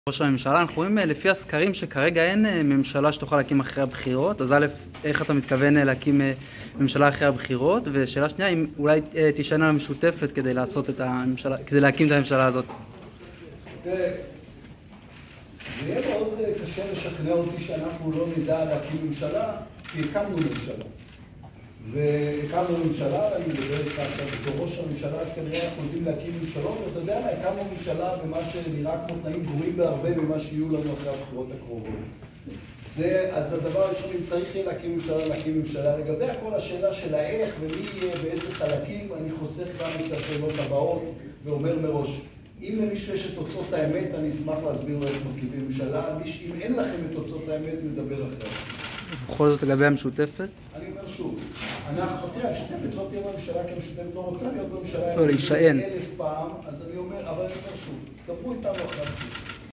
ראש הממשלה, אנחנו רואים לפי הסקרים שכרגע אין ממשלה שתוכל להקים אחרי הבחירות. אז א', איך אתה מתכוון להקים ממשלה אחרי הבחירות? ושאלה שנייה, אם אולי תישען על המשותפת כדי לעשות את הממשלה, כדי להקים את הממשלה הזאת. זה יהיה מאוד קשה לשכנע אותי שאנחנו לא נדע להקים ממשלה, כי הקמנו ממשלה. והקמנו ממשלה, אני מדבר איתך עכשיו בתור ראש הממשלה, אז כנראה אנחנו יודעים להקים ממשלות, ואתה יודע מה, הקמנו ממשלה במה שנראה כמו תנאים גרועים בהרבה ממה שיהיו לנו אחרי הבחירות הקרובות. אז הדבר הראשון, אם צריך יהיה להקים ממשלה. לגבי הכל השאלה של האיך ומי יהיה באיזה חלקים, אני חוסך גם את השאלות הבאות ואומר מראש, אם למישהו יש את תוצאות האמת, אני אשמח להסביר לו איך מרכיבים ממשלה. אם אין לכם את תוצאות האמת, נדבר אחרת. בכל זאת לגבי המשותפת? אני אומר שוב, תראה, המשותפת לא תהיה בממשלה, כי המשותפת לא רוצה להיות בממשלה. לא, להישען. 1000 פעם, אז אני אומר, אבל אני אומר שוב, דברו איתנו אחרי.